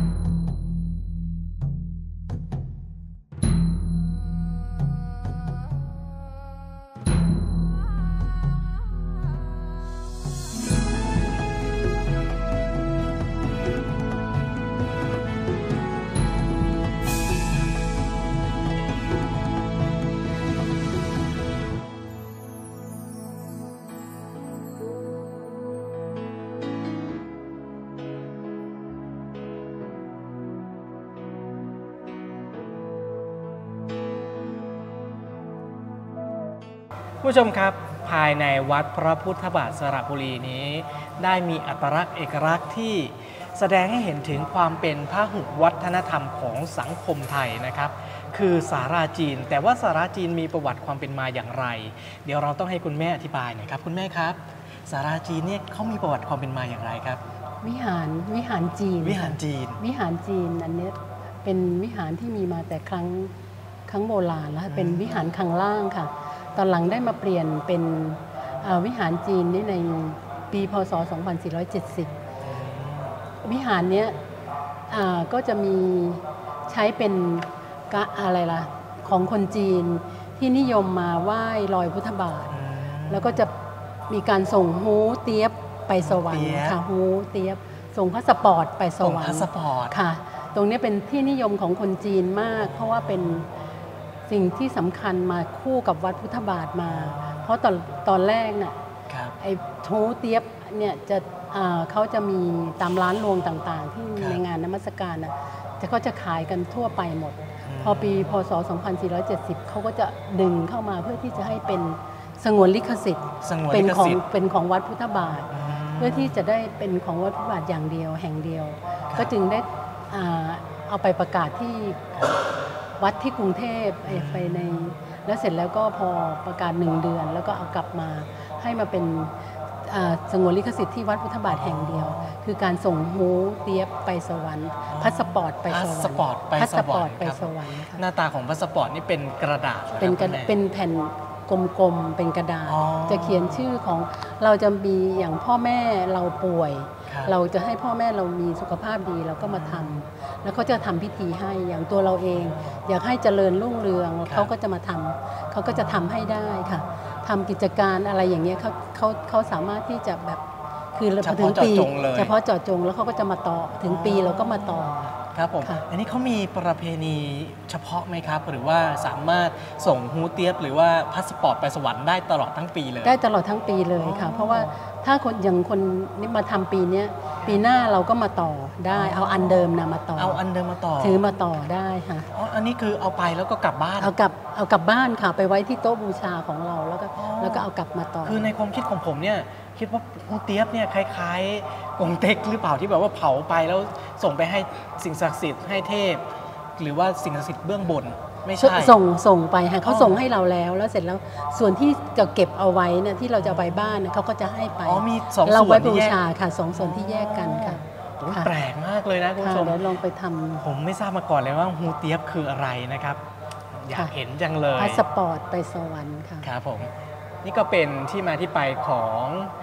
ผู้ชมครับภายในวัดพระพุทธบาทสระบุรีนี้ได้มีอัตลักษณ์เอกลักษณ์ที่แสดงให้เห็นถึงความเป็นพหุวัฒนธรรมของสังคมไทยนะครับคือสาราจีนแต่ว่าสาราจีนมีประวัติความเป็นมาอย่างไรเดี๋ยวเราต้องให้คุณแม่อธิบายหน่อยครับคุณแม่ครับสาราจีนเนี่ยเขามีประวัติความเป็นมาอย่างไรครับวิหารวิหารจีนวิหารจีนวิหารจีนอันนี้เป็นวิหารที่มีมาแต่ครั้งครั้งโบราณแล้วเป็นวิหารข้างล่างค่ะตอนหลังได้มาเปลี่ยนเป็นวิหารจีนนี่ในปีพศสองพันสี่ร้อยเจ็ดสิบวิหารนี้ก็จะมีใช้เป็นอะไรล่ะของคนจีนที่นิยมมาไหว้รอยพุทธบาทแล้วก็จะมีการส่งฮูเตี๊ยบไปสวรรค์ค่ะฮูเตี๊ยบส่งพาสปอร์ตไปสวรรค์พาสปอร์ตค่ะตรงนี้เป็นที่นิยมของคนจีนมากเพราะว่าเป็นสิ่งที่สำคัญมาคู่กับวัดพุทธบาทมาเพราะตอนตอนแรกน่ะไอ้ฮูเตี๊ยบเนี่ยจะเขาจะมีตามร้านรวงต่างๆที่ในงานนมัสการน่ะจะเขาจะขายกันทั่วไปหมดพอปีพศสองพันสี่ร้อยเจ็ดสิบเขาก็จะดึงเข้ามาเพื่อที่จะให้เป็นสงวนลิขสิทธิ์เป็นของเป็นของวัดพุทธบาทเพื่อที่จะได้เป็นของวัดพุทธบาทอย่างเดียวแห่งเดียวก็จึงได้เอาไปประกาศที่วัดที่กรุงเทพไปในแล้วเสร็จแล้วก็พอประกาศหนึ่งเดือนแล้วก็เอากลับมาให้มาเป็นสงวนลิขสิทธิ์ที่วัดพุทธบาทแห่งเดียวคือการส่งฮูเตี๊ยบไปสวรรค์พาสปอร์ตไปสวรรค์พาสปอร์ตไปสวรรค์หน้าตาของพาสปอร์ตนี่เป็นกระดาษเป็นเป็นแผ่นกลมๆเป็นกระดาษจะเขียนชื่อของเราจะมีอย่างพ่อแม่เราป่วยเราจะให้พ่อแม่เรามีสุขภาพดีเราก็มาทำแล้วเขาจะทำพิธีให้อย่างตัวเราเองอยากให้เจริญรุ่งเรืองเขาก็จะมาทำเขาก็จะทำให้ได้ค่ะทำกิจการอะไรอย่างเงี้ยเขาเขาเขาสามารถที่จะแบบคือพอถึงปีเฉพาะเจาะจงแล้วเขาก็จะมาต่อถึงปีเราก็มาต่อครับผมอันนี้เขามีประเพณีเฉพาะไหมครับหรือว่าสามารถส่งฮูเตี๊ยบหรือว่าพาสปอร์ตไปสวรรค์ได้ตลอดทั้งปีเลยได้ตลอดทั้งปีเลยค่ะเพราะว่าถ้าคนอย่างคนนี้มาทำปีนี้ปีหน้าเราก็มาต่อได้เอาอันเดิมนะมาต่อเอาอันเดิมมาต่อถือมาต่อได้ค่ะอ๋ออันนี้คือเอาไปแล้วก็กลับบ้านเอากลับเอากลับบ้านค่ะไปไว้ที่โต๊ะบูชาของเราแล้วก็แล้วก็เอากลับมาต่อคือในความคิดของผมเนี่ยคิดว่าฮูเตี๊ยบเนี่ยคล้ายๆกงเต็กหรือเปล่าที่แบบว่าเผาไปแล้วส่งไปให้สิ่งศักดิ์สิทธิ์ให้เทพหรือว่าสิ่งศักดิ์สิทธิ์เบื้องบนไม่ใช่ส่งส่งไปค่ะเขาส่งให้เราแล้วแล้วเสร็จแล้วส่วนที่จะเก็บเอาไว้นะที่เราจะไปบ้านเขาก็จะให้ไปอ๋อมีสองส่วนเราไว้บูชาค่ะสองส่วนที่แยกกันค่ะแปลกมากเลยนะคุณผู้ชมเดี๋ยวลองไปทำผมไม่ทราบมาก่อนเลยว่าฮูเตี๊ยบคืออะไรนะครับอยากเห็นจังเลยพาสปอร์ตไปสวรรค์ค่ะครับผมนี่ก็เป็นที่มาที่ไปของ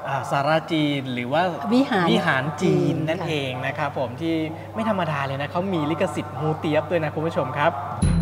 สาราจีนหรือว่าวิหารวิหารจีนนั่นค่ะเองนะครับผมที่ไม่ธรรมดาเลยนะเขามีลิขสิทธิ์ฮูเตี๊ยบด้วยนะคุณผู้ชมครับ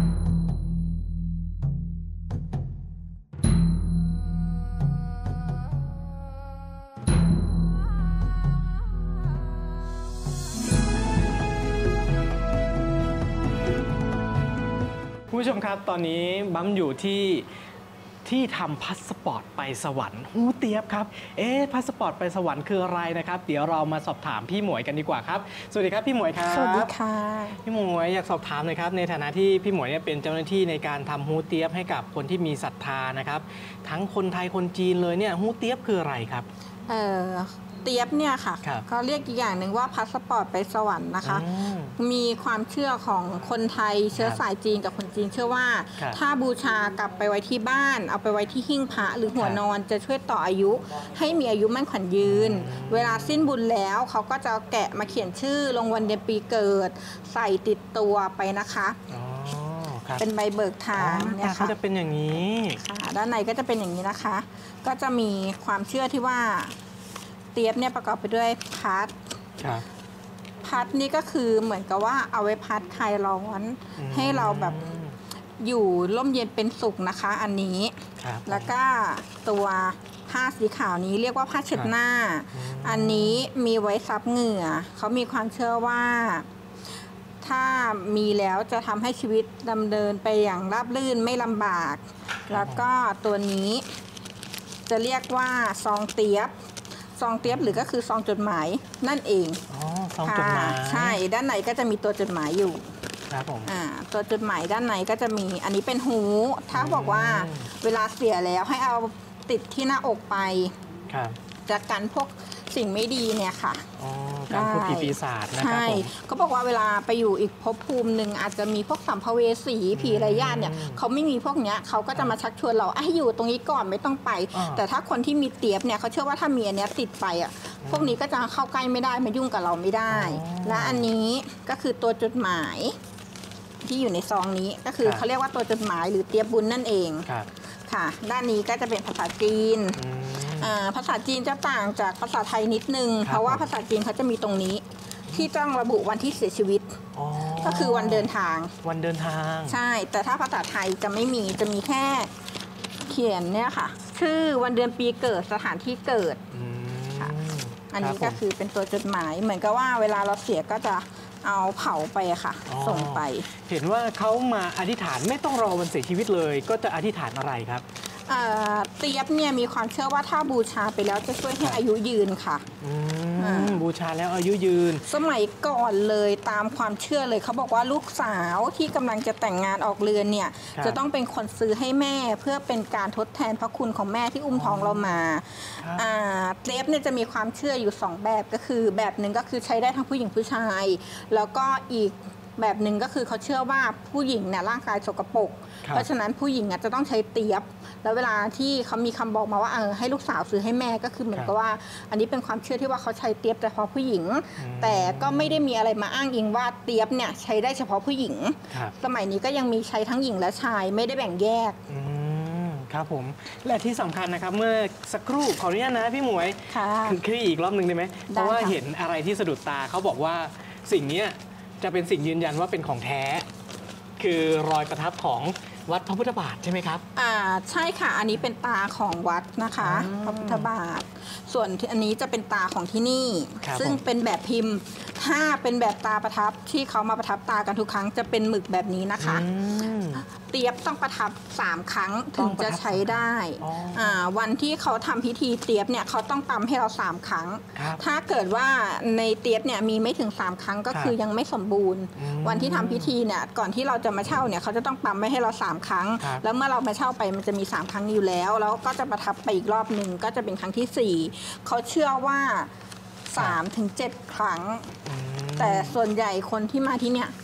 คุณผู้ชมครับตอนนี้บั๊มอยู่ที่ที่ทำพาสปอร์ตไปสวรรค์ฮูเตี๊ยบครับเอ๊ะพาสปอร์ตไปสวรรค์คืออะไรนะครับเดี๋ยวเรามาสอบถามพี่หมวยกันดีกว่าครับสวัสดีครับพี่หมวยครับสวัสดีค่ะพี่หมวยอยากสอบถามหน่อยครับในฐานะที่พี่หมวยเนี่ยเป็นเจ้าหน้าที่ในการทำฮูเตี๊ยบให้กับคนที่มีศรัทธานะครับทั้งคนไทยคนจีนเลยเนี่ยฮูเตี๊ยบคืออะไรครับเอ่อเตี๊ยบเนี่ยค่ะครับเขาเรียกอีกอย่างหนึ่งว่าพาสปอร์ตไปสวรรค์นะคะอืมมีความเชื่อของคนไทยเชื้อสายจีนกับคนจีนเชื่อว่าครับถ้าบูชากลับไปไว้ที่บ้าน เอาไปไว้ที่หิ้งพระหรือหัวครับนอนจะช่วยต่ออายุ ให้มีอายุมั่นขวัญยืนอืมเวลาสิ้นบุญแล้วเขาก็จะแกะมาเขียนชื่อลงวันเดือนปีเกิด ใส่ติดตัวไปนะคะอ๋อครับเป็นใบเบิกทางอ๋อหเนี่น้าย ตาเขาค่ะจะเป็นอย่างนี้ค่ะด้านในก็จะเป็นอย่างนี้นะคะ ก็จะมีความเชื่อที่ว่าเตี๊ยบเนี่ยประกอบไปด้วยพัดครับพัดนี่ก็คือเหมือนกับว่าเอาไว้พัดคลายร้อนอืมให้เราแบบอยู่ร่มเย็นเป็นสุขนะคะ อันนี้ครับแล้วก็ตัวผ้าสีขาวนี้เรียกว่าผ้าเช็ดหน้าอืมอันนี้มีไว้ซับเหงื่อเขามีความเชื่อว่า ถ้ามีแล้วจะทำให้ชีวิตดำเนินไปอย่างราบรื่นไม่ลำบาก แล้วก็ตัวนี้จะเรียกว่าซองเตี๊ยบซองเตี๊ยบหรือก็คือซองจดหมายนั่นเองอ๋อซองจดหมายค่ะใช่ด้านในก็จะมีตัวจดหมายอยู่ครับผมอ่าตัวจดหมายด้านในก็จะมีอันนี้เป็นหู ถ้าอืมบอกว่าเวลาเสียแล้วให้เอาติดที่หน้าอกไปครับจะกันพวกสิ่งไม่ดีเนี่ยค่ะอ๋อการพูดผีปีศาจนะครับใช่ผมเขาบอกว่าเวลาไปอยู่อีกภพภูมิหนึ่งอาจจะมีพวกสัมภเวสีผีไร้ญาติเนี่ยอืมเขาไม่มีพวกเนี้ยเขาก็จะมาชักชวนเราให้อยู่ตรงนี้ก่อนไม่ต้องไปอ่าแต่ถ้าคนที่มีเตี๊ยบเนี่ยเขาเชื่อว่าถ้ามีอันเนี้ยติดไปอ่ะพวกนี้ก็จะเข้าใกล้ไม่ได้มายุ่งกับเราไม่ได้อ๋อและอันนี้ก็คือตัวจดหมายที่อยู่ในซองนี้ก็คือครับเขาเรียกว่าตัวจดหมายหรือเตี๊ยบบุญนั่นเองครับค่ะ ด้านนี้ก็จะเป็นภาษาจีนอืมอ่าภาษาจีนจะต่างจากภาษาไทยนิดนึงครับเพราะว่าผมภาษาจีนเขาจะมีตรงนี้ ที่ต้องระบุวันที่เสียชีวิตอ๋อก็คือวันเดินทางวันเดินทางใช่ แต่ถ้าภาษาไทยจะไม่มีจะมีแค่เขียนเนี่ยค่ะ ชื่อวันเดือนปีเกิดสถานที่เกิดอืมค่ะ อันนี้รัก็บผมคือเป็นตัวจดหมาย เหมือนกับว่าเวลาเราเสียก็จะเอาเผาไปอะค่ะอ๋อส่งไปเห็นว่าเขามาอธิษฐานไม่ต้องรอวันเสียชีวิตเลย ก็จะอธิษฐานอะไรครับอ่าเตี๊ยบเนี่ยมีความเชื่อว่าถ้าบูชาไปแล้วจะช่วยให้อายุยืนค่ะอือ่ามบูชาแล้วอายุยืนสมัยก่อนเลยตามความเชื่อเลยเขาบอกว่าลูกสาวที่กำลังจะแต่งงานออกเรือนเนี่ยครับจะต้องเป็นคนซื้อให้แม่เพื่อเป็นการทดแทนพระคุณของแม่ที่อุ้มท้องเรามาครับอ่าเตี๊ยบเนี่ยจะมีความเชื่ออยู่สองแบบก็คือแบบหนึ่งก็คือใช้ได้ทั้งผู้หญิงผู้ชาย แล้วก็อีกแบบหนึ่งก็คือเขาเชื่อว่าผู้หญิงเนี่ยร่างกายสกปรกครับเพราะฉะนั้นผู้หญิงอ่ะจะต้องใช้เตี๊ยบ แล้วเวลาที่เขามีคำบอกมาว่าเออให้ลูกสาวซื้อให้แม่ก็คือเหมือนกับว่า อันนี้เป็นความเชื่อที่ว่าเขาใช้เตี๊ยบแต่เฉพาะผู้หญิงอืมแต่ก็ไม่ได้มีอะไรมาอ้างอิงว่าเตี๊ยบเนี่ยใช้ได้เฉพาะผู้หญิงครับสมัยนี้ก็ยังมีใช้ทั้งหญิงและชายไม่ได้แบ่งแยกอืมครับผม และที่สำคัญนะครับ เมื่อสักครู่ขออนุญาตนะพี่หมวยค่ะคือคลี่อีกรอบหนึ่งได้ไหมเพราะว่าค่ะเห็นอะไรที่สะดุดตาเขาบอกว่าสิ่งเนี้ยจะเป็นสิ่งยืนยันว่าเป็นของแท้ คือรอยประทับของวัดพระพุทธบาทใช่ไหมครับอ่าใช่ค่ะ อันนี้เป็นตาของวัดนะคะอืมพระพุทธบาท ส่วนที่อันนี้จะเป็นตาของที่นี่ครับซึ่งผมเป็นแบบพิมพ์ ถ้าเป็นแบบตาประทับที่เขามาประทับตากันทุกครั้งจะเป็นหมึกแบบนี้นะคะอืมเตี๊ยบต้องประทับสามครั้งต้ถึองงประจะทับใช้ได้อ๋ออ่าวันที่เขาทำพิธีเตี๊ยบเนี่ยเขาต้องปั๊มให้เราสามครั้งครับถ้าเกิดว่าในเตี๊ยบเนี่ยมีไม่ถึงสามครั้งก็ครับคือยังไม่สมบูรณ์อืมวันที่ทำพิธีเนี่ยก่อนที่เราจะมาเช่าเนี่ยเขาจะต้องปั๊มไว้ให้เราสามครั้งครับแล้วเมื่อเรามาเช่าไปมันจะมีสามครั้งอยู่แล้ว แล้วก็จะประทับไปอีกรอบหนึ่งก็จะเป็นครั้งที่สี่เขาเชื่อว่าสามถึงเจ็ดครั้งอืมแต่ส่วนใหญ่คนที่มาที่เนี่ย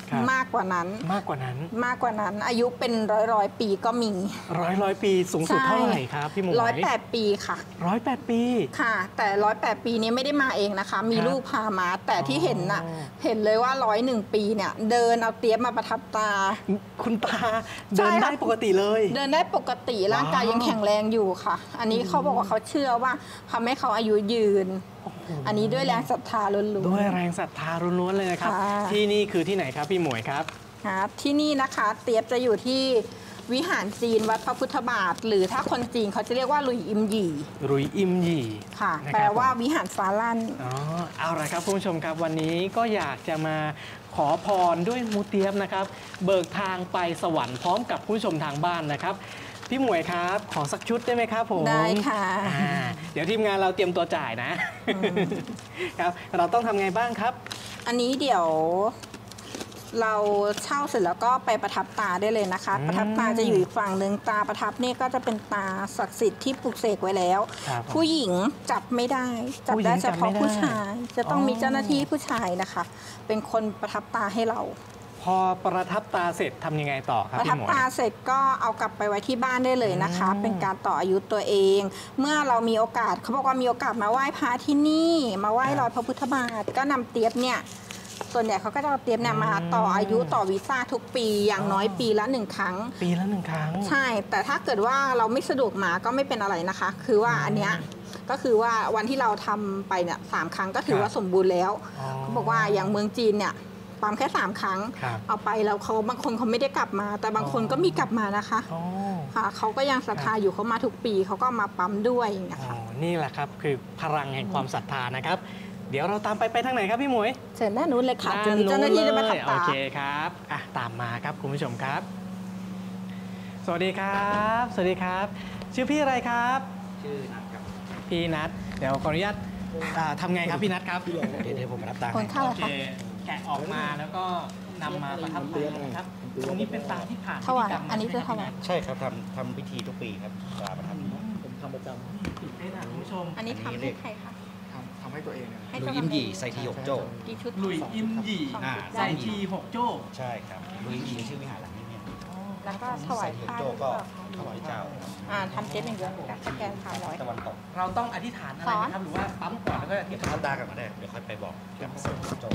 มากกว่านั้นมากกว่านั้นมากกว่านั้นอายุเป็นร้อยร้อยปีก็มีร้อยร้อยปีสูงสุดเท่าไหร่ครับพี่หมวยร้อยแปดปีค่ะร้อยแปดปีค่ะแต่ร้อยแปดปีนี้ไม่ได้มาเองนะคะมีลูกพามาแต่ที่เห็นน่ะเห็นเลยว่าร้อยหนึ่งปีเนี่ยเดินเอาเตี้ยมาประทับตาคุณตาเดินได้ปกติเลยเดินได้ปกติร่างกายยังแข็งแรงอยู่ค่ะอันนี้เขาบอกว่าเขาเชื่อว่าทำให้เขาอายุยืนอันนี้ด้วยแรงศรัทธาล้วนๆด้วยแรงศรัทธาล้วนๆเลยนะครับที่นี่คือที่ไหนครับพี่หมวยครับที่นี่นะคะเตี๊ยบจะอยู่ที่วิหารจีนวัดพระพุทธบาทหรือถ้าคนจีนเขาจะเรียกว่าลุยอิมหยี่ลุยอิมหยี่ค่ะแปลว่าวิหารฟ้าลั่นอ๋อเอาละครับคุณผู้ชมครับวันนี้ก็อยากจะมาขอพรด้วยมูเตี๊ยบนะครับเบิกทางไปสวรรค์พร้อมกับผู้ชมทางบ้านนะครับพี่หมวยครับขอสักชุดได้ไหมครับผมได้ค่ะเดี๋ยวทีมงานเราเตรียมตัวจ่ายนะครับเราต้องทำไงบ้างครับอันนี้เดี๋ยวเราเช่าเสร็จแล้วก็ไปประทับตาได้เลยนะคะประทับตาจะอยู่อีกฝั่งหนึ่งตาประทับนี่ก็จะเป็นตาศักดิ์สิทธิ์ที่ปลูกเสกไว้แล้วผู้หญิงจับไม่ได้จับได้เฉพาะผู้ชายจะต้องมีเจ้าหน้าที่ผู้ชายนะคะเป็นคนประทับตาให้เราพอประทับตาเสร็จทำยังไงต่อครับประทับตาเสร็จก็เอากลับไปไว้ที่บ้านได้เลยนะคะเป็นการต่ออายุตัวเองเมื่อเรามีโอกาสเขาบอกว่ามีโอกาสมาไหว้พระที่นี่มาไหว้รอยพระพุทธบาทก็นำเตี๊ยบเนี่ยส่วนใหญ่เขาก็จะเอาเตี๊ยบเนี่ยมาต่ออายุต่อวีซ่าทุกปีอย่างน้อยปีละหนึ่งครั้งปีละหนึ่งครั้งใช่แต่ถ้าเกิดว่าเราไม่สะดวกมาก็ไม่เป็นอะไรนะคะคือว่าอันเนี้ยก็คือว่าวันที่เราทำไปเนี่ยสามครั้งก็ถือว่าสมบูรณ์แล้วเขาบอกว่าอย่างเมืองจีนเนี่ยปั๊มแค่สามครั้งเอาไปแล้วเขาบางคนเขาไม่ได้กลับมาแต่บางคนก็มีกลับมานะคะค่ะเขาก็ยังศรัทธาอยู่เขามาทุกปีเขาก็มาปั๊มด้วยอย่างเงี้ยค่ะนี่แหละครับคือพลังแห่งความศรัทธานะครับเดี๋ยวเราตามไปไปทางไหนครับพี่หมวยเชิญด้านนู้นเลยค่ะจะมีเจ้าหน้าที่จะมาขับตาโอเคครับอ่ะตามมาครับคุณผู้ชมครับสวัสดีครับสวัสดีครับชื่อพี่อะไรครับชื่อนัทครับพี่นัทเดี๋ยวขออนุญาตทำไงครับพี่นัทครับเดี๋ยวเดี๋ยวผมรับตาคนเข้าโอเคแกะออกมาแล้วก็นำมาประทับตานะครับตรงนี้เป็นตาที่ผ่านพิธีกรรมอันนี้จะทำใช่ครับทำทำพิธีทุกปีครับตาประทับผมทำประจำติดได้นะคุณผู้ชมอันนี้ทำให้ใครคะทำให้ตัวเองลุยอิมหยี่ไซทีหกโจ้ลุยอิมหยี่ไซทีหกโจ้ใช่ครับลุยอิมหยี่ชื่อวิหารหลังนี้เนี่ยแล้วก็ถวายผ้าโจ้ก็ถวายเจ้าอ่าทำเจ๊เป็นเยอะกับสแกนผ่านร้อยตะวันตกเราต้องอธิษฐานอะไรนะครับหรือว่าปั๊มก่อนแล้วก็เก็บท่าตากันมาได้เดี๋ยวค่อยไปบอกกับเซอร์โจ้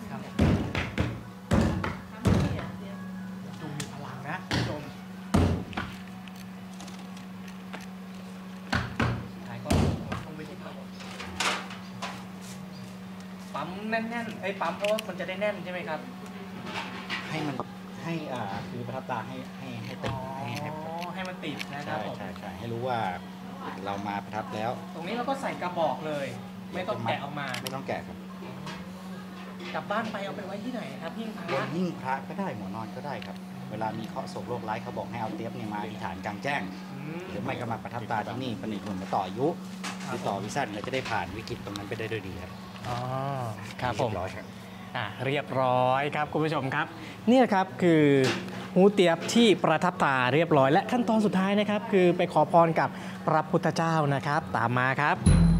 ดูมีพลังนะชมปั๊มแน่นๆไอ้ปั๊มเพราะว่ามันจะได้แน่นใช่ไหมครับให้มันให้อ่าคือประทับตาให้ให้ให้ติดให้ให้มันติดนะครับใช่ใช่ให้รู้ว่าเรามาประทับแล้วตรงนี้เราก็ใส่กระบอกเลยไม่ต้องแกะออกมาไม่ต้องแกะครับกลับบ้านไปเอาไปไว้ที่ไหนครับหิ้งพระหิ้งพระก็ได้หมอนอนก็ได้ครับเวลามีเคราะห์โศกโรคร้ายเขาบอกให้เอาเตี๊ยบเนี่ยมาอธิษฐานกลางแจ้งหรือไม่ก็มาประทับตาที่นี่ประดิษฐ์ผลมาต่ออายุหรือต่อวิสัชเราจะได้ผ่านวิกฤตตรงนั้นไปได้ด้วยดีครับอ๋อครับผมเรียบร้อยครับอ่าเรียบร้อยครับคุณผู้ชมครับนี่ครับคือหูเตี๊ยบที่ประทับตาเรียบร้อยและขั้นตอนสุดท้ายนะครับคือไปขอพรกับพระพุทธเจ้านะครับตามมาครับ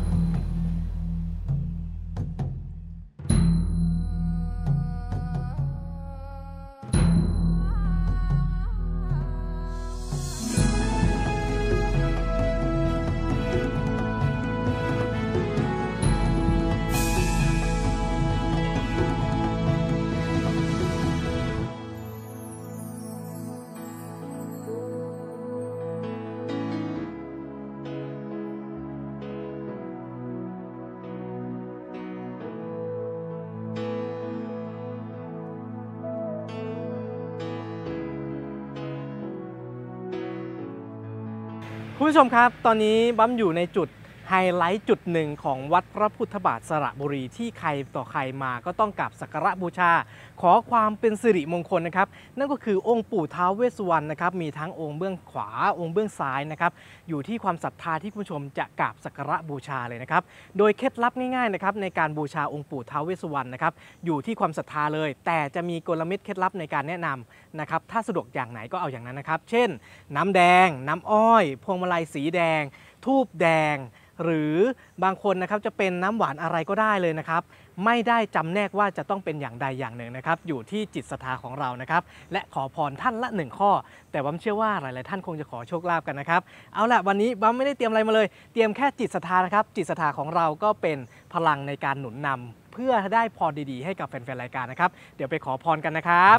คุณผู้ชมครับตอนนี้บั๊มอยู่ในจุดไฮไลท์จุดหนึ่งของวัดพระพุทธบาทสระบุรีที่ใครต่อใครมาก็ต้องกราบสักการะบูชาขอความเป็นสิริมงคลนะครับนั่นก็คือองค์ปู่ท้าวเวสสุวรรณนะครับมีทั้งองค์เบื้องขวาองค์เบื้องซ้ายนะครับอยู่ที่ความศรัทธาที่คุณผู้ชมจะกราบสักการะบูชาเลยนะครับโดยเคล็ดลับง่ายๆนะครับในการบูชาองค์ปู่ท้าวเวสสุวรรณนะครับอยู่ที่ความศรัทธาเลยแต่จะมีกลเม็ดเคล็ดลับในการแนะนำนะครับถ้าสะดวกอย่างไหนก็เอาอย่างนั้นนะครับเช่นน้ำแดงน้ำอ้อยพวงมาลัยสีแดงธูปแดงหรือบางคนนะครับจะเป็นน้ำหวานอะไรก็ได้เลยนะครับไม่ได้จำแนกว่าจะต้องเป็นอย่างใดอย่างหนึ่งนะครับอยู่ที่จิตศรัทธาของเรานะครับและขอพรท่านละหนึ่งข้อแต่บัมเชื่อว่าหลายๆท่านคงจะขอโชคลาภกันนะครับเอาล่ะวันนี้บัมไม่ได้เตรียมอะไรมาเลยเตรียมแค่จิตศรัทธานะครับจิตศรัทธาของเราก็เป็นพลังในการหนุนนำเพื่อได้พรดีๆให้กับแฟนๆรายการนะครับเดี๋ยวไปขอพรกันนะครับ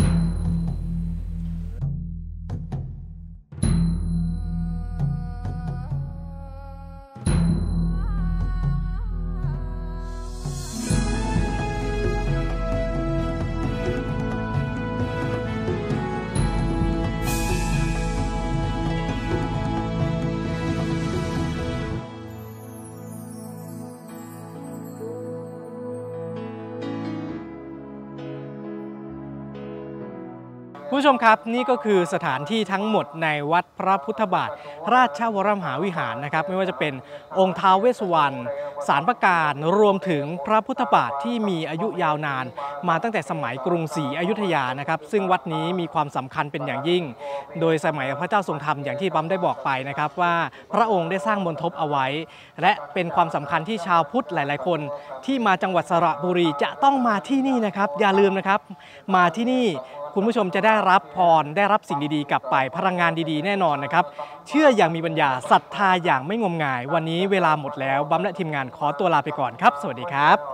ผู้ชมครับนี่ก็คือสถานที่ทั้งหมดในวัดพระพุทธบาทราชวรมหาวิหารนะครับไม่ว่าจะเป็นองค์ท้าวเวสสุวรรณศาลประการรวมถึงพระพุทธบาทที่มีอายุยาวนานมาตั้งแต่สมัยกรุงศรีอยุธยานะครับซึ่งวัดนี้มีความสำคัญเป็นอย่างยิ่งโดยสมัยพระเจ้าทรงธรรมอย่างที่ปั๊มได้บอกไปนะครับว่าพระองค์ได้สร้างมณฑปเอาไว้และเป็นความสำคัญที่ชาวพุทธหลายๆคนที่มาจังหวัดสระบุรีจะต้องมาที่นี่นะครับอย่าลืมนะครับมาที่นี่คุณผู้ชมจะได้รับพรได้รับสิ่งดีๆกลับไปพลังงานดีๆแน่นอนนะครับเชื่ออย่างมีปัญญาศรัทธาอย่างไม่งมงายวันนี้เวลาหมดแล้วบัมและทีมงานขอตัวลาไปก่อนครับสวัสดีครับ